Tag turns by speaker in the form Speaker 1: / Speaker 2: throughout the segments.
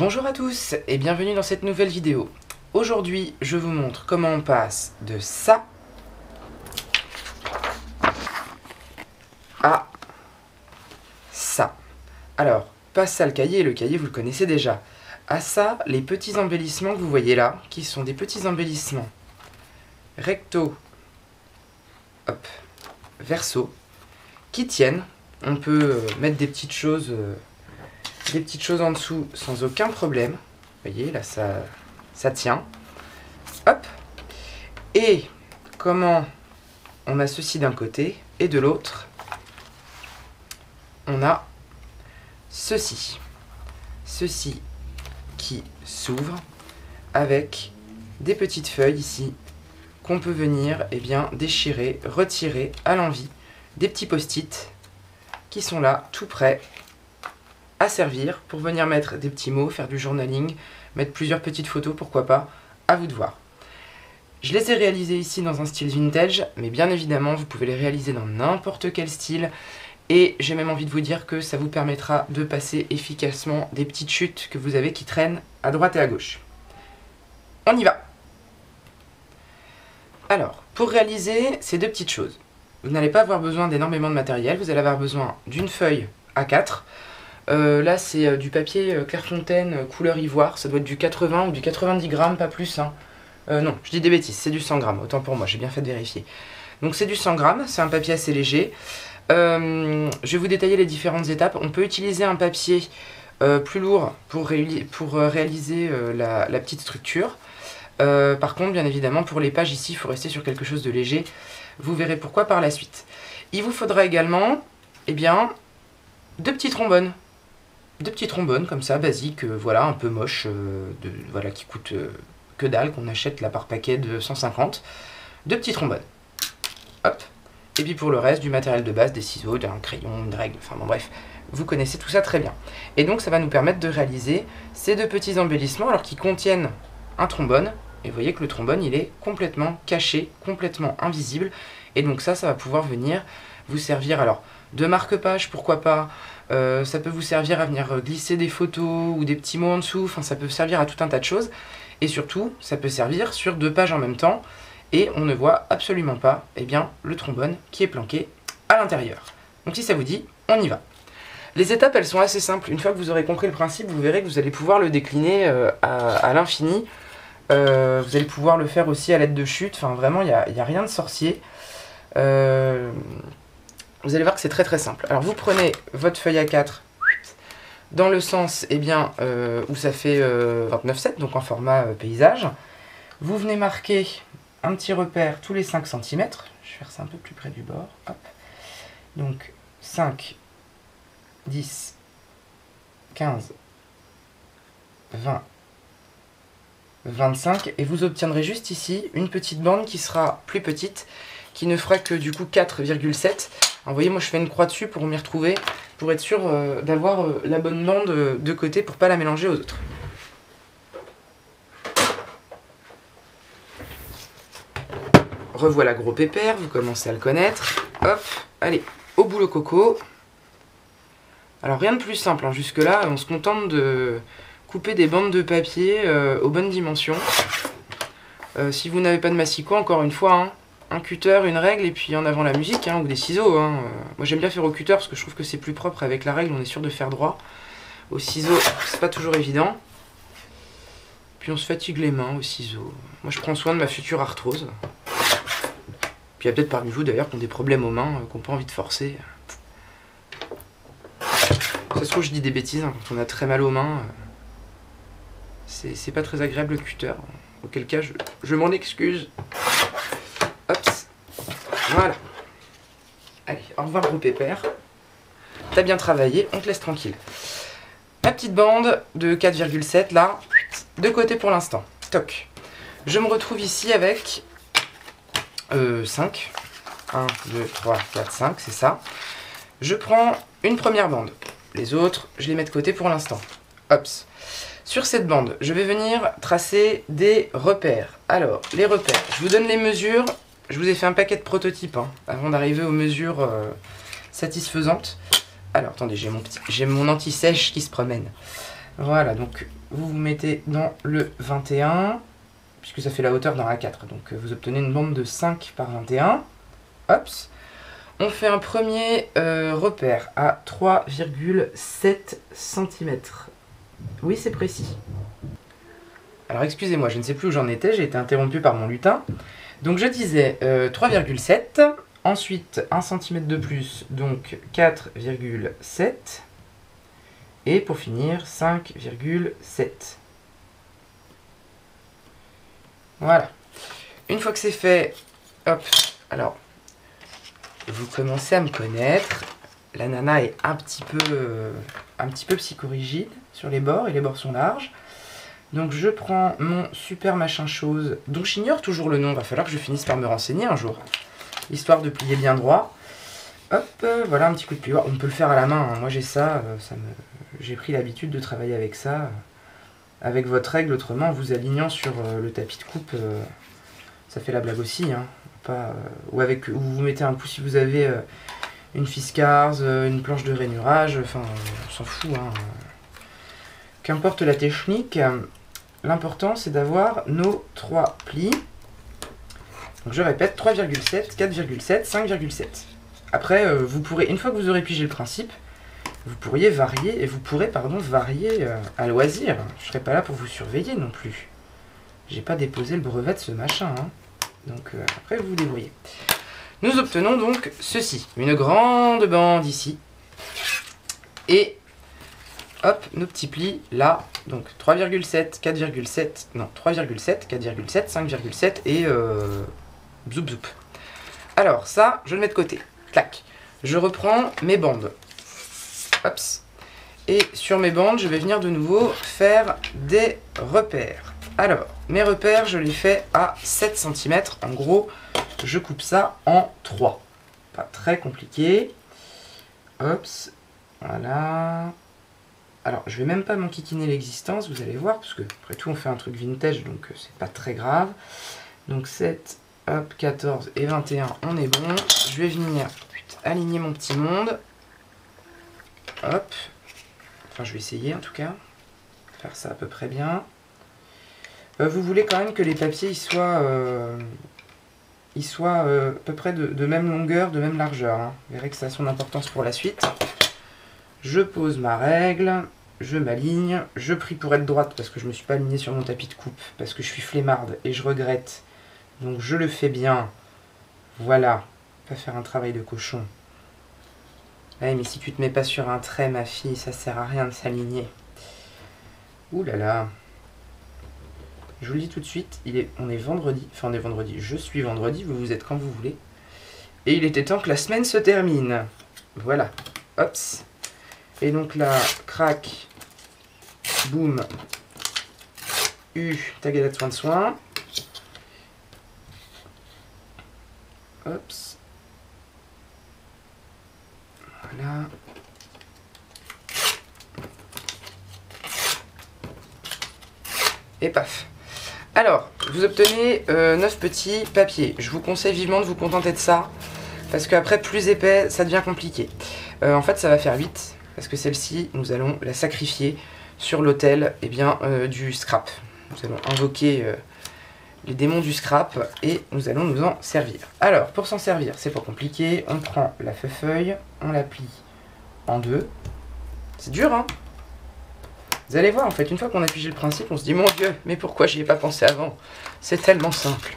Speaker 1: Bonjour à tous et bienvenue dans cette nouvelle vidéo. Aujourd'hui, je vous montre comment on passe de ça à ça. Alors, pas ça le cahier vous le connaissez déjà. À ça, les petits embellissements que vous voyez là, qui sont des petits embellissements recto, hop, verso, qui tiennent. On peut mettre des petites choses en dessous sans aucun problème. Vous voyez, là, ça tient. Hop. Et comment on a ceci d'un côté et de l'autre, on a ceci. Ceci qui s'ouvre avec des petites feuilles ici qu'on peut venir déchirer, retirer à l'envie. Des petits post-it qui sont là, tout prêts à servir pour venir mettre des petits mots, faire du journaling, mettre plusieurs petites photos, pourquoi pas, à vous de voir. Je les ai réalisés ici dans un style vintage, mais bien évidemment vous pouvez les réaliser dans n'importe quel style, et j'ai même envie de vous dire que ça vous permettra de passer efficacement des petites chutes que vous avez qui traînent à droite et à gauche. On y va. Alors, pour réaliser ces deux petites choses, vous n'allez pas avoir besoin d'énormément de matériel, vous allez avoir besoin d'une feuille A4. Là c'est du papier Clairefontaine couleur ivoire, ça doit être du 80 ou du 90 grammes, pas plus. Hein. Non, je dis des bêtises, c'est du 100 grammes, autant pour moi, j'ai bien fait de vérifier. Donc c'est du 100 grammes, c'est un papier assez léger. Je vais vous détailler les différentes étapes. On peut utiliser un papier plus lourd pour réaliser la petite structure. Par contre, bien évidemment, pour les pages ici, il faut rester sur quelque chose de léger. Vous verrez pourquoi par la suite. Il vous faudra également, deux petits trombones. Deux petits trombones comme ça, basiques, voilà, un peu moches, voilà, qui coûtent que dalle, qu'on achète là par paquet de 150. Deux petits trombones. Hop. Et puis pour le reste, du matériel de base, des ciseaux, un crayon, une règle, enfin bon bref, vous connaissez tout ça très bien. Et donc ça va nous permettre de réaliser ces deux petits embellissements, alors qu'ils contiennent un trombone. Et vous voyez que le trombone, il est complètement caché, complètement invisible. Et donc ça va pouvoir venir vous servir, alors, de marque-page, pourquoi pas. Ça peut vous servir à venir glisser des photos ou des petits mots en dessous. Enfin, ça peut servir à tout un tas de choses. Et surtout, ça peut servir sur deux pages en même temps. Et on ne voit absolument pas le trombone qui est planqué à l'intérieur. Donc si ça vous dit, on y va. Les étapes, elles sont assez simples. Une fois que vous aurez compris le principe, vous verrez que vous allez pouvoir le décliner à l'infini. Vous allez pouvoir le faire aussi à l'aide de chutes. Enfin, vraiment, il n'y a rien de sorcier. Vous allez voir que c'est très très simple. Alors, vous prenez votre feuille A4 dans le sens où ça fait 29,7, donc en format paysage. Vous venez marquer un petit repère tous les 5 cm. Je vais faire ça un peu plus près du bord. Hop. Donc, 5, 10, 15, 20, 25, et vous obtiendrez juste ici une petite bande qui sera plus petite, qui ne fera que du coup 4,7. Vous voyez, moi je fais une croix dessus pour m'y retrouver, pour être sûr d'avoir la bonne bande de côté pour pas la mélanger aux autres. Revoilà gros pépère, vous commencez à le connaître. Hop, allez, au boulot coco. Alors rien de plus simple, hein. Jusque là on se contente de couper des bandes de papier aux bonnes dimensions. Si vous n'avez pas de massicot, encore une fois, hein, un cutter, une règle et puis en avant la musique, hein, ou des ciseaux. Hein. Moi j'aime bien faire au cutter parce que je trouve que c'est plus propre avec la règle, on est sûr de faire droit. Au ciseau, c'est pas toujours évident. Puis on se fatigue les mains aux ciseaux. Moi je prends soin de ma future arthrose. Puis il y a peut-être parmi vous d'ailleurs qui ont des problèmes aux mains, qui n'ont pas envie de forcer. Ça se trouve, je dis des bêtises, hein, quand on a très mal aux mains. C'est pas très agréable le cutter. Auquel cas, je m'en excuse. Hop. Voilà. Allez, au revoir gros pépère. T'as bien travaillé, on te laisse tranquille. Ma petite bande de 4,7 là, de côté pour l'instant. Toc. Je me retrouve ici avec 5. 1, 2, 3, 4, 5, c'est ça. Je prends une première bande. Les autres, je les mets de côté pour l'instant. Hop. Sur cette bande, je vais venir tracer des repères. Alors, les repères, je vous donne les mesures. Je vous ai fait un paquet de prototypes avant d'arriver aux mesures satisfaisantes. Alors, attendez, j'ai mon anti-sèche qui se promène. Voilà, donc vous vous mettez dans le 21, puisque ça fait la hauteur dans A4. Donc vous obtenez une bande de 5 par 21. Hop. On fait un premier repère à 3,7 cm. Oui, c'est précis. Alors excusez-moi, je ne sais plus où j'en étais, j'ai été interrompu par mon lutin. Donc je disais 3,7, ensuite 1 cm de plus, donc 4,7. Et pour finir, 5,7. Voilà. Une fois que c'est fait, hop, alors, vous commencez à me connaître. La nana est un petit peu psychorigide sur les bords, et les bords sont larges. Donc je prends mon super machin chose, dont j'ignore toujours le nom, va falloir que je finisse par me renseigner un jour, histoire de plier bien droit. Hop, voilà un petit coup de plioir. On peut le faire à la main, hein. Moi j'ai ça, j'ai pris l'habitude de travailler avec ça, avec votre règle, autrement, en vous alignant sur le tapis de coupe, ça fait la blague aussi, hein. Ou vous mettez un coup si vous avez une Fiskars, une planche de rainurage, enfin on s'en fout, hein. Qu'importe la technique, l'important c'est d'avoir nos 3 plis. Donc je répète, 3,7, 4,7, 5,7. Après, vous pourrez, une fois que vous aurez pigé le principe, vous pourriez varier, et vous pourrez, varier à loisir. Je serai pas là pour vous surveiller non plus. J'ai pas déposé le brevet de ce machin, hein. Donc après, vous vous débrouillez. Nous obtenons donc ceci, une grande bande ici. Et hop, nos petits plis là. Donc 3,7, 4,7, non, 3,7, 4,7, 5,7 et zoup zoup. Alors ça, je le mets de côté. Clac. Je reprends mes bandes. Hops. Et sur mes bandes, je vais venir de nouveau faire des repères. Alors, mes repères, je les fais à 7 cm. En gros, je coupe ça en 3. Pas très compliqué. Hops. Voilà. Alors, je vais même pas m'enquiquiner l'existence, vous allez voir, parce que après tout, on fait un truc vintage, donc c'est pas très grave. Donc 7, hop, 14 et 21, on est bon. Je vais venir aligner mon petit monde. Hop. Enfin, je vais essayer en tout cas. Faire ça à peu près bien. Vous voulez quand même que les papiers ils soient à peu près de même longueur, de même largeur, hein. Vous verrez que ça a son importance pour la suite. Je pose ma règle, je m'aligne, je prie pour être droite parce que je ne me suis pas alignée sur mon tapis de coupe, parce que je suis flemmarde et je regrette. Donc je le fais bien. Voilà. Pas faire un travail de cochon. Ouais, mais si tu te mets pas sur un trait, ma fille, ça sert à rien de s'aligner. Ouh là là. Je vous le dis tout de suite, on est vendredi. Enfin, on est vendredi. Je suis vendredi, vous êtes quand vous voulez. Et il était temps que la semaine se termine. Voilà. Hops. Et donc là, crac, boum, tagada de soin. Hops. Voilà. Et paf. Alors, vous obtenez 9 petits papiers. Je vous conseille vivement de vous contenter de ça, parce qu'après, plus épais, ça devient compliqué. En fait, ça va faire 8, parce que celle-ci, nous allons la sacrifier sur l'autel du scrap. Nous allons invoquer les démons du scrap, et nous allons nous en servir. Alors, pour s'en servir, c'est pas compliqué. On prend la feuille, on la plie en deux. C'est dur, hein? Vous allez voir, en fait, une fois qu'on a pigé le principe, on se dit, mon Dieu, mais pourquoi j'y ai pas pensé avant? C'est tellement simple.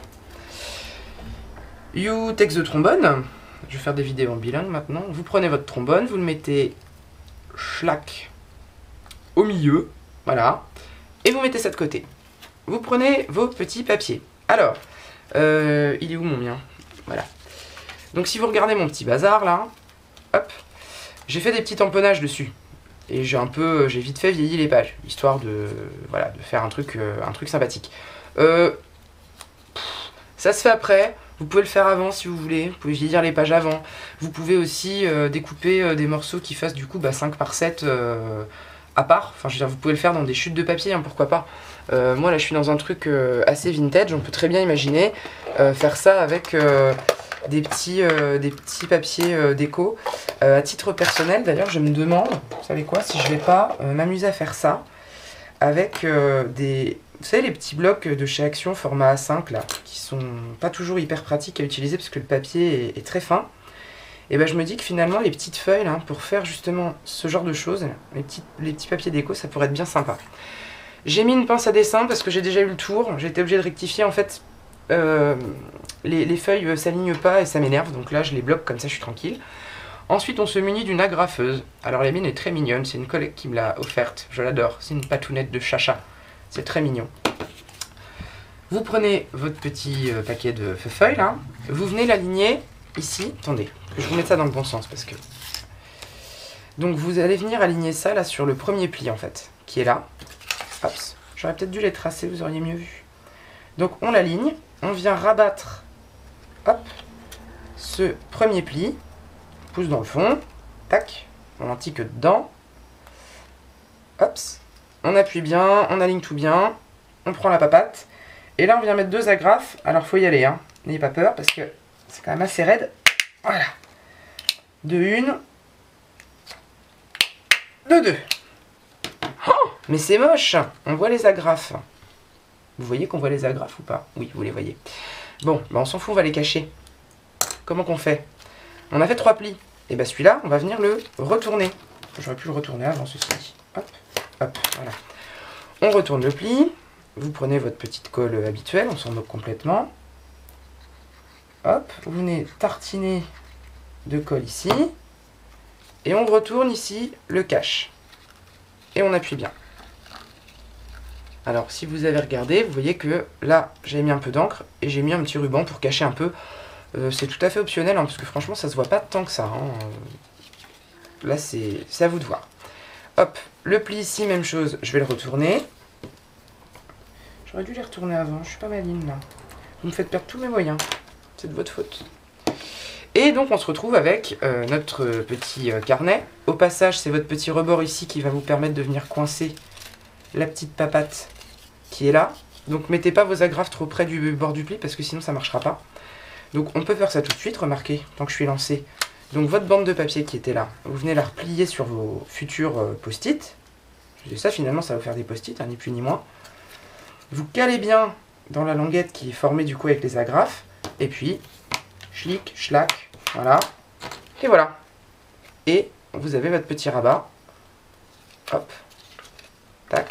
Speaker 1: You take the trombone. Je vais faire des vidéos en bilingue maintenant. Vous prenez votre trombone, vous le mettez schlac au milieu, voilà, et vous mettez ça de côté. Vous prenez vos petits papiers. Alors, il est où mon mien? Voilà. Donc si vous regardez mon petit bazar là, hop, j'ai fait des petits tamponnages dessus. Et j'ai vite fait vieilli les pages, histoire de faire un truc sympathique. Ça se fait après, vous pouvez le faire avant si vous voulez, vous pouvez vieillir les pages avant. Vous pouvez aussi découper des morceaux qui fassent du coup 5 par 7 à part. Enfin, je veux dire, vous pouvez le faire dans des chutes de papier, hein, pourquoi pas. Moi là je suis dans un truc assez vintage, on peut très bien imaginer faire ça avec des petits papiers déco. À titre personnel d'ailleurs, je me demande, vous savez quoi, si je vais pas m'amuser à faire ça. avec des... Vous savez, les petits blocs de chez Action format A5 là, qui sont pas toujours hyper pratiques à utiliser parce que le papier est très fin. Et ben je me dis que finalement les petites feuilles là, pour faire justement ce genre de choses, les petits papiers déco, ça pourrait être bien sympa. J'ai mis une pince à dessin parce que j'ai déjà eu le tour, j'ai été obligée de rectifier en fait. Les feuilles s'alignent pas et ça m'énerve, donc là je les bloque comme ça je suis tranquille. Ensuite on se munit d'une agrafeuse. Alors la mienne est très mignonne, c'est une collègue qui me l'a offerte, je l'adore, c'est une patounette de chacha. C'est très mignon. Vous prenez votre petit paquet de feuilles là, vous venez l'aligner ici. Attendez, que je vous mette ça dans le bon sens parce que... Donc vous allez venir aligner ça là sur le premier pli en fait, qui est là. Hop, j'aurais peut-être dû les tracer, vous auriez mieux vu. Donc on l'aligne, on vient rabattre, hop, ce premier pli, pouce dans le fond, tac, on lentique dedans, hop. On appuie bien, on aligne tout bien, on prend la papate. Et là, on vient mettre 2 agrafes. Alors, faut y aller, hein. N'ayez pas peur parce que c'est quand même assez raide. Voilà. De 1. De 2. Oh, mais c'est moche. On voit les agrafes. Vous voyez qu'on voit les agrafes ou pas? Oui, vous les voyez. Bon, bah on s'en fout, on va les cacher. Comment qu'on fait? On a fait 3 plis. Et bah celui-là, on va venir le retourner. J'aurais pu le retourner avant, ceci dit. Hop. Hop, voilà. On retourne le pli. Vous prenez votre petite colle habituelle, on s'en moque complètement. Hop, vous venez tartiner de colle ici. Et on retourne ici le cache. Et on appuie bien. Alors, si vous avez regardé, vous voyez que là, j'ai mis un peu d'encre et j'ai mis un petit ruban pour cacher un peu. C'est tout à fait optionnel, hein, parce que franchement, ça se voit pas tant que ça. Hein. Là, c'est à vous de voir. Hop, le pli ici, même chose, je vais le retourner. J'aurais dû les retourner avant, je suis pas maligne là. Vous me faites perdre tous mes moyens, c'est de votre faute. Et donc on se retrouve avec notre petit carnet. Au passage, c'est votre petit rebord ici qui va vous permettre de venir coincer la petite papate qui est là. Donc mettez pas vos agrafes trop près du bord du pli parce que sinon ça marchera pas. Donc on peut faire ça tout de suite, remarquez, tant que je suis lancé. Donc votre bande de papier qui était là, vous venez la replier sur vos futurs post-it. Et ça finalement ça va vous faire des post-it, hein, ni plus ni moins. Vous calez bien dans la languette qui est formée du coup avec les agrafes. Et puis, schlick, schlack, voilà. Et voilà. Et vous avez votre petit rabat. Hop. Tac.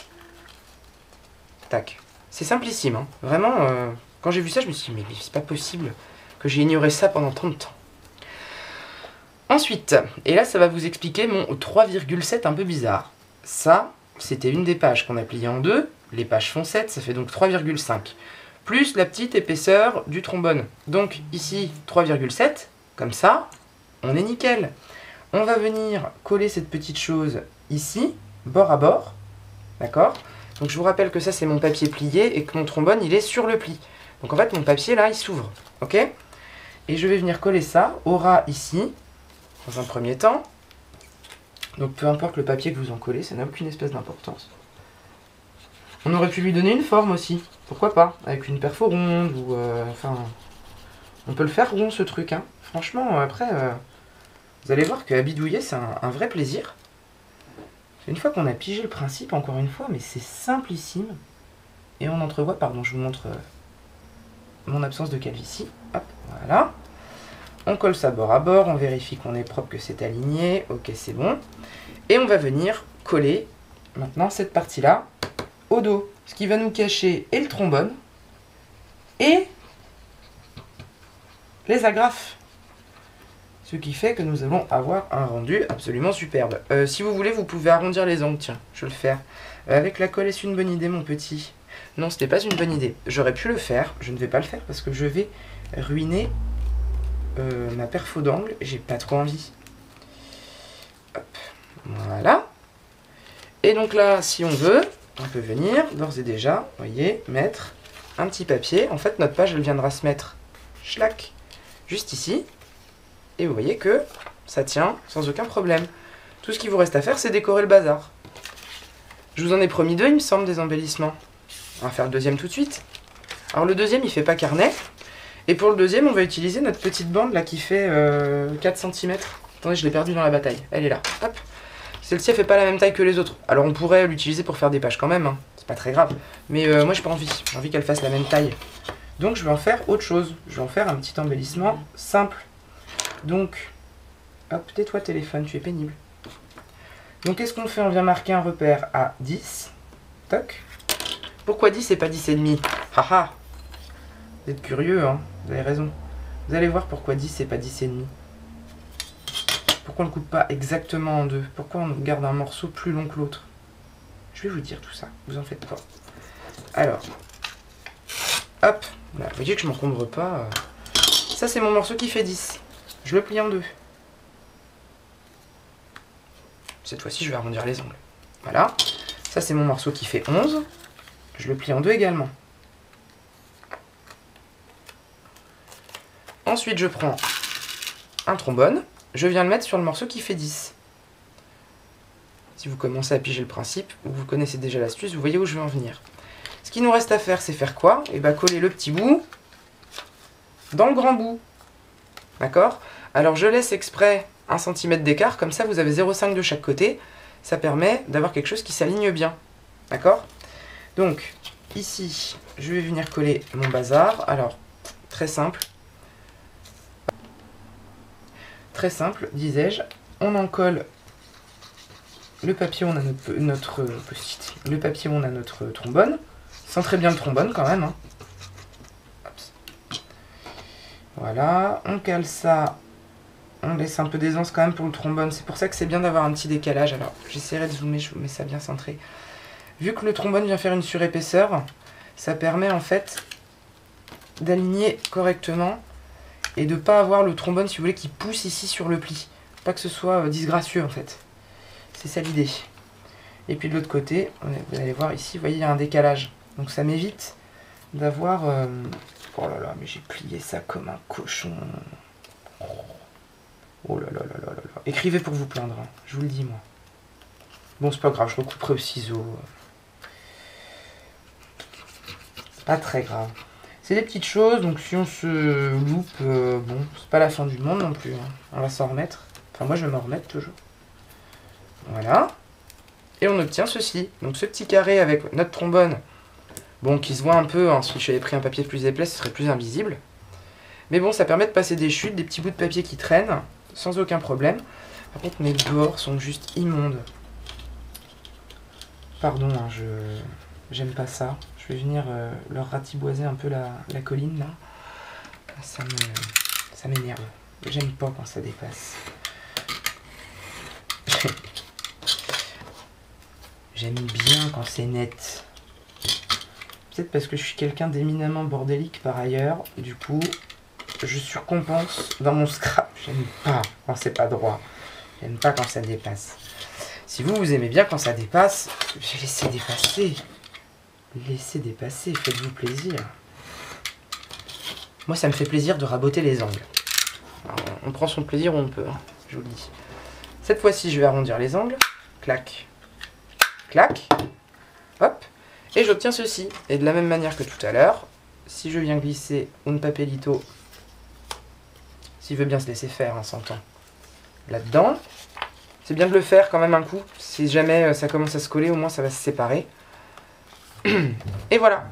Speaker 1: Tac. C'est simplissime, hein. Vraiment, quand j'ai vu ça, je me suis dit, mais c'est pas possible que j'ai ignoré ça pendant tant de temps. Ensuite, et là ça va vous expliquer mon 3,7 un peu bizarre. Ça, c'était une des pages qu'on a pliées en deux. Les pages font 7, ça fait donc 3,5. Plus la petite épaisseur du trombone. Donc ici, 3,7. Comme ça, on est nickel. On va venir coller cette petite chose ici, bord à bord. D'accord? Donc je vous rappelle que ça, c'est mon papier plié et que mon trombone, il est sur le pli. Donc en fait, mon papier, là, il s'ouvre. Ok? Et je vais venir coller ça au ras ici, dans un premier temps. Donc peu importe le papier que vous en collez, ça n'a aucune espèce d'importance. On aurait pu lui donner une forme aussi, pourquoi pas, avec une perfo ronde ou enfin, on peut le faire rond ce truc, hein. Franchement, après, vous allez voir que à bidouiller c'est un vrai plaisir. Une fois qu'on a pigé le principe, encore une fois, mais c'est simplissime. Et on entrevoit, pardon, je vous montre mon absence de calvitie. Hop, voilà. On colle ça bord à bord, on vérifie qu'on est propre, que c'est aligné. Ok, c'est bon. Et on va venir coller maintenant cette partie-là au dos. Ce qui va nous cacher et le trombone et les agrafes. Ce qui fait que nous allons avoir un rendu absolument superbe. Si vous voulez, vous pouvez arrondir les angles. Tiens, je vais le faire. Avec la colle, est-ce une bonne idée, mon petit? Non, ce n'est pas une bonne idée. J'aurais pu le faire. Je ne vais pas le faire parce que je vais ruiner ma perfo d'angle. J'ai pas trop envie. Hop. Voilà. Et donc là, si on veut, on peut venir, d'ores et déjà, vous voyez, mettre un petit papier. En fait, notre page, elle viendra se mettre, schlac, juste ici. Et vous voyez que ça tient sans aucun problème. Tout ce qu'il vous reste à faire, c'est décorer le bazar. Je vous en ai promis 2, il me semble, des embellissements. On va faire le deuxième tout de suite. Alors le deuxième, il fait pas carnet. Et pour le deuxième, on va utiliser notre petite bande là qui fait 4 cm. Attendez, je l'ai perdue dans la bataille. Elle est là. Hop. Celle-ci elle fait pas la même taille que les autres. Alors on pourrait l'utiliser pour faire des pages quand même, hein. C'est pas très grave. Mais moi j'ai pas envie, j'ai envie qu'elle fasse la même taille. Donc je vais en faire autre chose. Je vais en faire un petit embellissement simple. Donc, hop, tais-toi téléphone, tu es pénible. Donc qu'est-ce qu'on fait? On vient marquer un repère à 10. Toc. Pourquoi 10 et pas 10 et demi? Haha. Vous êtes curieux, hein? Vous avez raison. Vous allez voir pourquoi 10 et pas 10 et demi. Pourquoi on ne coupe pas exactement en deux? Pourquoi on garde un morceau plus long que l'autre? Je vais vous dire tout ça, vous en faites pas. Alors, hop, là, vous voyez que je m'encombre pas. Ça c'est mon morceau qui fait 10. Je le plie en deux. Cette fois-ci je vais arrondir les angles. Voilà. Ça c'est mon morceau qui fait 11. Je le plie en deux également. Ensuite je prends un trombone. Je viens le mettre sur le morceau qui fait 10. Si vous commencez à piger le principe, ou vous connaissez déjà l'astuce, vous voyez où je veux en venir. Ce qu'il nous reste à faire, c'est faire quoi? Et bien coller le petit bout dans le grand bout. D'accord? Alors je laisse exprès 1 cm d'écart, comme ça vous avez 0,5 de chaque côté. Ça permet d'avoir quelque chose qui s'aligne bien. D'accord? Donc, ici, je vais venir coller mon bazar. Alors, très simple. Très simple, disais-je. On en colle le papier où on a notre post-it. Le papier où on a notre trombone. Centrez bien le trombone quand même. Hein. Voilà, on cale ça. On laisse un peu d'aisance quand même pour le trombone. C'est pour ça que c'est bien d'avoir un petit décalage. Alors, j'essaierai de zoomer, je vous mets ça bien centré. Vu que le trombone vient faire une surépaisseur, ça permet en fait d'aligner correctement et de ne pas avoir le trombone, si vous voulez, qui pousse ici sur le pli. Pas que ce soit disgracieux en fait. C'est ça l'idée. Et puis de l'autre côté, vous allez voir ici, vous voyez, il y a un décalage. Donc ça m'évite d'avoir... Oh là là, mais j'ai plié ça comme un cochon. Oh là là là là là là. Écrivez pour vous plaindre, hein. Je vous le dis moi. Bon, c'est pas grave, je recouperai au ciseau. C'est pas très grave. C'est des petites choses, donc si on se loupe, bon, c'est pas la fin du monde non plus. Hein. On va s'en remettre. Enfin, moi je vais m'en remettre toujours. Voilà. Et on obtient ceci. Donc ce petit carré avec notre trombone, bon, qui se voit un peu, hein, si j'avais pris un papier plus épais, ce serait plus invisible. Mais bon, ça permet de passer des chutes, des petits bouts de papier qui traînent, sans aucun problème. Par contre, mes bords sont juste immondes. Pardon, hein, j'aime pas ça. Je vais venir leur ratiboiser un peu la colline, là. Ça m'énerve. J'aime pas quand ça dépasse. J'aime bien quand c'est net. Peut-être parce que je suis quelqu'un d'éminemment bordélique par ailleurs. Du coup, je surcompense dans mon scrap. J'aime pas quand c'est pas droit. J'aime pas quand ça dépasse. Si vous, vous aimez bien quand ça dépasse, laissez dépasser. Laissez dépasser, faites-vous plaisir. Moi, ça me fait plaisir de raboter les angles. Alors, on prend son plaisir où on peut, hein, je vous le dis. Cette fois-ci, je vais arrondir les angles. Clac. Clac. Hop. Et j'obtiens ceci. Et de la même manière que tout à l'heure, si je viens glisser un papelito, s'il veut bien se laisser faire, hein, s'entend, là-dedans, c'est bien de le faire quand même un coup. Si jamais ça commence à se coller, au moins ça va se séparer. Et voilà.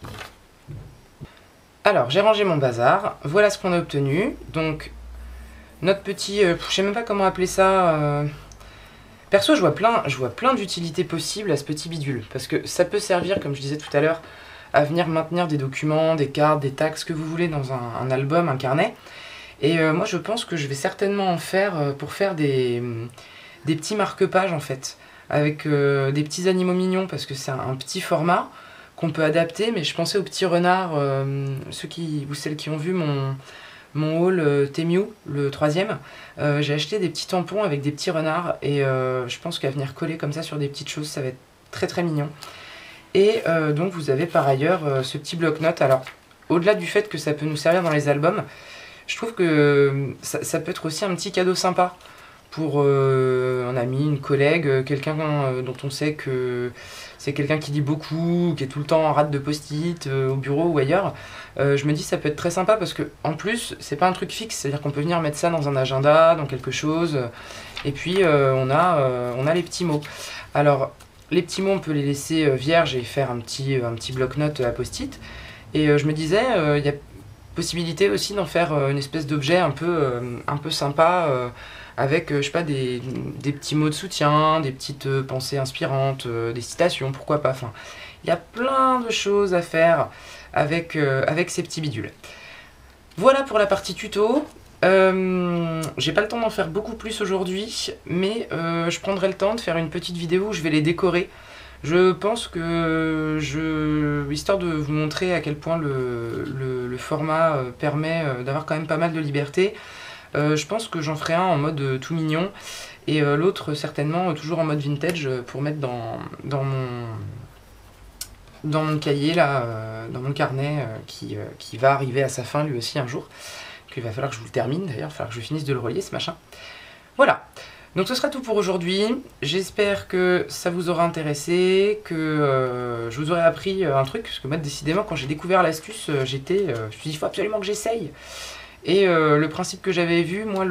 Speaker 1: Alors, j'ai rangé mon bazar. Voilà ce qu'on a obtenu. Donc, notre petit... je sais même pas comment appeler ça. Perso, je vois plein d'utilités possibles à ce petit bidule. Parce que ça peut servir, comme je disais tout à l'heure, à venir maintenir des documents, des cartes, des tags, ce que vous voulez dans un album, un carnet. Et moi, je pense que je vais certainement en faire pour faire des petits marque-pages, en fait. Avec des petits animaux mignons, parce que c'est un petit format qu'on peut adapter. Mais je pensais aux petits renards, celles qui ont vu mon haul Temu, le 3e. J'ai acheté des petits tampons avec des petits renards. Et je pense qu'à venir coller comme ça sur des petites choses, ça va être très très mignon. Et donc vous avez par ailleurs ce petit bloc-notes. Alors, au-delà du fait que ça peut nous servir dans les albums, je trouve que ça peut être aussi un petit cadeau sympa pour un ami, une collègue, quelqu'un dont on sait que c'est quelqu'un qui lit beaucoup, qui est tout le temps en rate de post-it au bureau ou ailleurs. Je me dis ça peut être très sympa parce que en plus c'est pas un truc fixe, c'est-à-dire qu'on peut venir mettre ça dans un agenda, dans quelque chose, et puis on a les petits mots. Alors les petits mots on peut les laisser vierges et faire un petit bloc-notes à post-it, et je me disais il y a possibilité aussi d'en faire une espèce d'objet un peu sympa, avec je sais pas, des petits mots de soutien, des petites pensées inspirantes, des citations, pourquoi pas. Enfin, il y a plein de choses à faire avec ces petits bidules. Voilà pour la partie tuto. J'ai pas le temps d'en faire beaucoup plus aujourd'hui, mais je prendrai le temps de faire une petite vidéo où je vais les décorer. Je pense que, histoire de vous montrer à quel point le format permet d'avoir quand même pas mal de liberté, je pense que j'en ferai un en mode tout mignon, et l'autre certainement toujours en mode vintage pour mettre dans mon cahier, là, dans mon carnet qui va arriver à sa fin lui aussi un jour. Il va falloir que je vous le termine d'ailleurs, il va falloir que je finisse de le relier ce machin. Voilà. Donc ce sera tout pour aujourd'hui, j'espère que ça vous aura intéressé, que je vous aurai appris un truc, parce que moi décidément quand j'ai découvert l'astuce, je me suis dit il faut absolument que j'essaye. Et le principe que j'avais vu, moi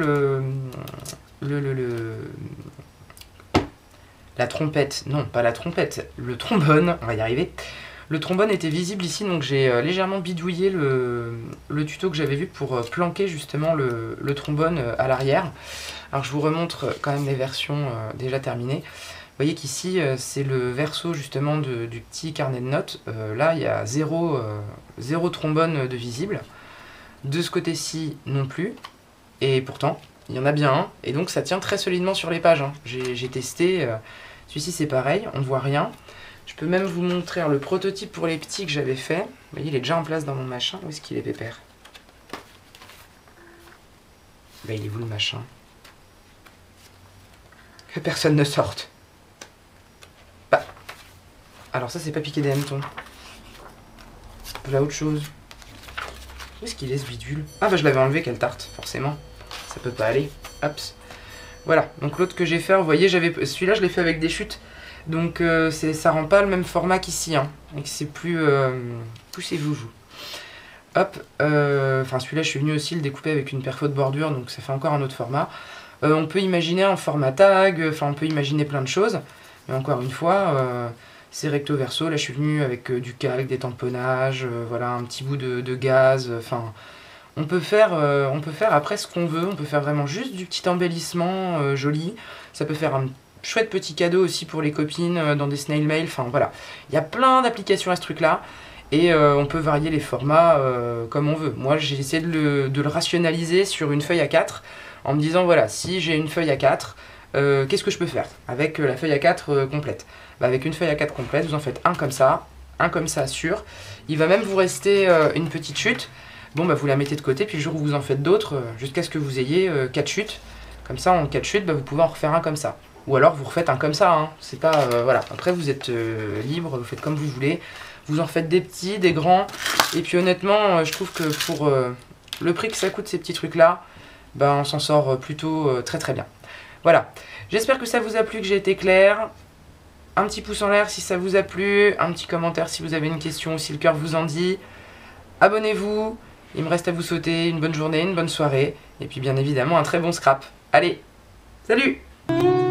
Speaker 1: la trompette, non pas la trompette, le trombone, on va y arriver. Le trombone était visible ici, donc j'ai légèrement bidouillé le tuto que j'avais vu pour planquer justement le trombone à l'arrière. Alors je vous remontre quand même les versions déjà terminées. Vous voyez qu'ici c'est le verso justement du petit carnet de notes. Là il y a zéro trombone de visible. De ce côté-ci non plus. Et pourtant il y en a bien un. Et donc ça tient très solidement sur les pages, hein. J'ai testé. Celui-ci c'est pareil, on ne voit rien. Je peux même vous montrer le prototype pour les petits que j'avais fait. Vous voyez, il est déjà en place dans mon machin. Où est-ce qu'il est, pépère? Ben, il est où le machin? Que personne ne sorte. Bah. Alors ça, c'est pas piqué des hannetons. Voilà autre chose. Où est-ce qu'il est, ce bidule? Ah bah je l'avais enlevé, quelle tarte, forcément. Ça peut pas aller. Hop. Voilà, donc l'autre que j'ai fait, vous voyez, celui-là, je l'ai fait avec des chutes. Donc ça rend pas le même format qu'ici, hein, et que c'est plus poussez-vous. Hop, enfin celui-là je suis venu aussi le découper avec une perfo de bordure, donc ça fait encore un autre format. On peut imaginer un format tag, enfin on peut imaginer plein de choses, mais encore une fois, c'est recto verso. Là je suis venu avec du calque, des tamponnages, voilà, un petit bout de gaz, enfin on peut faire après ce qu'on veut, on peut faire vraiment juste du petit embellissement joli, ça peut faire un chouette petit cadeau aussi pour les copines dans des snail mail, enfin voilà. Il y a plein d'applications à ce truc là, et on peut varier les formats comme on veut. Moi j'ai essayé de le rationaliser sur une feuille A4 en me disant voilà, si j'ai une feuille A4, qu'est-ce que je peux faire avec la feuille A4 complète? Bah, avec une feuille A4 complète, vous en faites un comme ça sûr. Il va même vous rester une petite chute. Bon bah vous la mettez de côté, puis le jour où vous en faites d'autres, jusqu'à ce que vous ayez 4 chutes. Comme ça en 4 chutes, bah, vous pouvez en refaire un comme ça. Ou alors vous refaites un comme ça, hein. C'est pas, voilà. Après vous êtes libre, vous faites comme vous voulez. Vous en faites des petits, des grands. Et puis honnêtement, je trouve que pour le prix que ça coûte ces petits trucs là, ben, on s'en sort plutôt très très bien. Voilà, j'espère que ça vous a plu, que j'ai été clair. Un petit pouce en l'air si ça vous a plu, un petit commentaire si vous avez une question ou si le cœur vous en dit. Abonnez-vous, il me reste à vous souhaiter une bonne journée, une bonne soirée, et puis bien évidemment un très bon scrap. Allez, salut!